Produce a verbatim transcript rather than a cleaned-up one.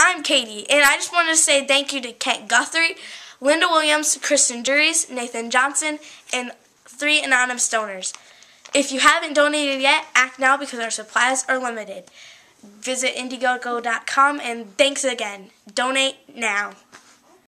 I'm Katie, and I just wanted to say thank you to Kent Guthries, Linda Williams, Kristin Jurries, Nathan Johnson, and three anonymous donors. If you haven't donated yet, act now because our supplies are limited. Visit Indiegogo dot com, and thanks again. Donate now.